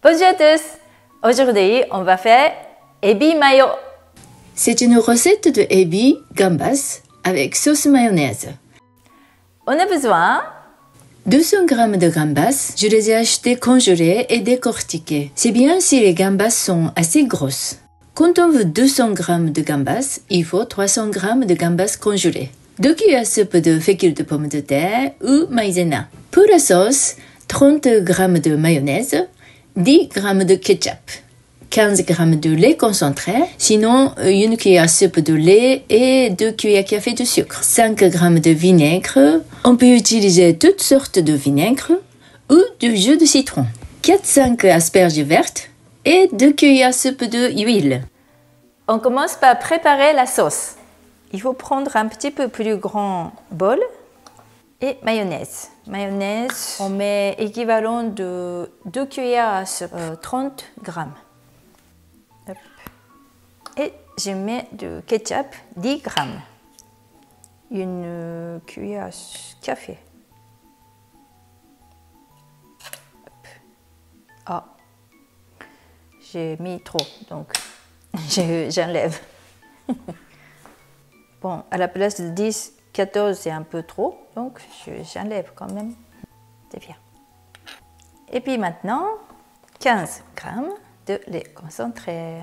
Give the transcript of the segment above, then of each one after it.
Bonjour à tous! Aujourd'hui, on va faire ebi mayo. C'est une recette de ebi gambas avec sauce mayonnaise. On a besoin 200 g de gambas, je les ai achetés congelés et décortiqués. C'est bien si les gambas sont assez grosses. Quand on veut 200 g de gambas, il faut 300 g de gambas congelés. 2 cuillères à soupe de fécule de pommes de terre ou maïzena. Pour la sauce, 30 g de mayonnaise, 10 g de ketchup, 15 g de lait concentré, sinon 1 cuillère à soupe de lait et 2 cuillères à café de sucre, 5 g de vinaigre. On peut utiliser toutes sortes de vinaigre ou du jus de citron, 4-5 asperges vertes et 2 cuillères à soupe d'huile. On commence par préparer la sauce. Il faut prendre un petit peu plus grand bol et mayonnaise. Mayonnaise, on met équivalent de 2 cuillères à soupe, 30 g. Hop. Et je mets du ketchup, 10 g. Une cuillère à café. Hop. Ah, j'ai mis trop, donc j'enlève. Bon, à la place de 10, 14, c'est un peu trop, donc j'enlève quand même. C'est bien. Et puis maintenant, 15 g de lait concentré.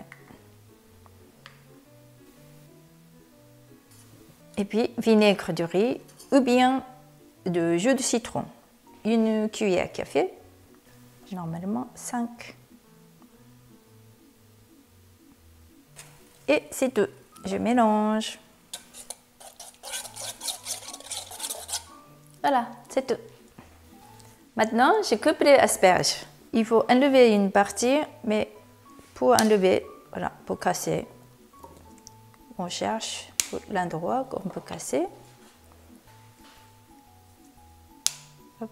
Et puis, vinaigre de riz ou bien de jus de citron. 1 cuillère à café, normalement 5. Et c'est tout. Je mélange. Voilà, c'est tout. Maintenant, je coupe les asperges. Il faut enlever une partie, mais pour enlever, voilà, pour casser, on cherche l'endroit qu'on peut casser. Hop.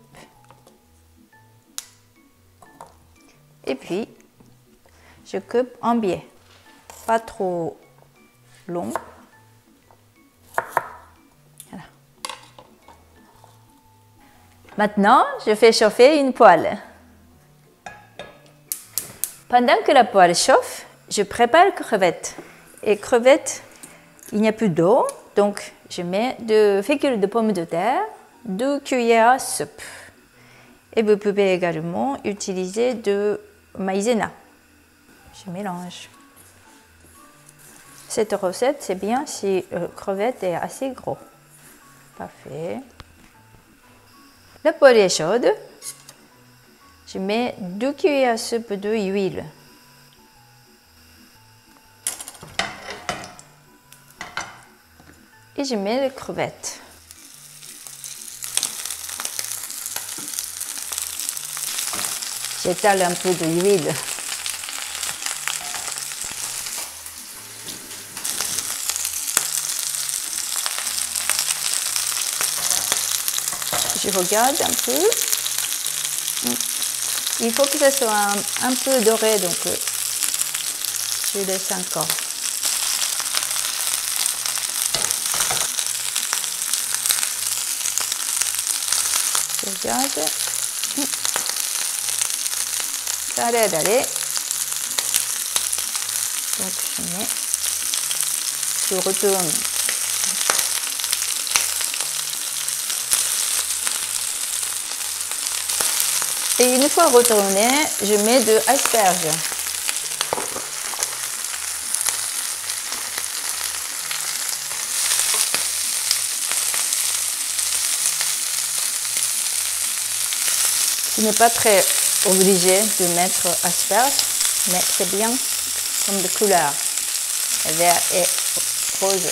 Et puis, je coupe en biais, pas trop long. Voilà. Maintenant, je fais chauffer une poêle. Pendant que la poêle chauffe, je prépare les crevettes. Et crevettes, il n'y a plus d'eau, donc je mets de fécule de pommes de terre, 2 cuillères à soupe. Et vous pouvez également utiliser de maïzena. Je mélange. Cette recette, c'est bien si le crevette est assez gros. Parfait. La poêle est chaude. Je mets 2 cuillères à soupe d'huile. Et je mets les crevettes. J'étale un peu d'huile. Je regarde un peu. Il faut que ça soit un peu doré, donc je laisse encore. Je regarde. Ça a l'air d'aller. Donc je retourne. Et une fois retourné, je mets de asperges. Ce n'est pas très obligé de mettre asperges, mais c'est bien comme de couleur, vert et rose.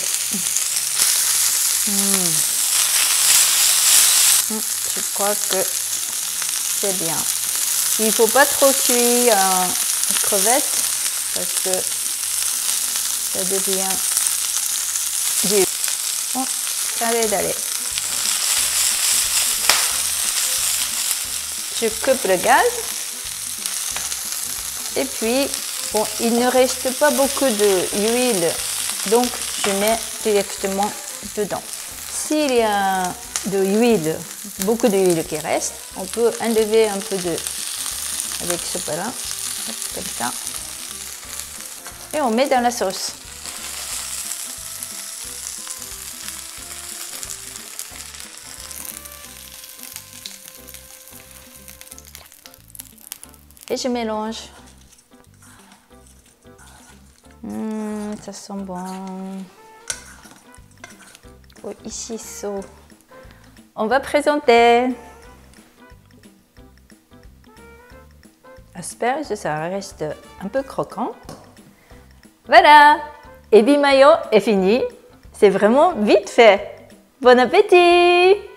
Je crois que c'est bien. Il ne faut pas trop cuire une crevette parce que ça devient dur. Bon, ça allait d'aller. Je coupe le gaz et puis bon, il ne reste pas beaucoup d'huile, donc je mets directement dedans. S'il y a de l'huile, beaucoup d'huile qui reste, on peut enlever un peu avec ce plat Comme ça. Et on met dans la sauce. Et je mélange. Ça sent bon. Oh, ici, on va présenter. J'espère que ça reste un peu croquant. Voilà, ebi mayo est fini. C'est vraiment vite fait. Bon appétit!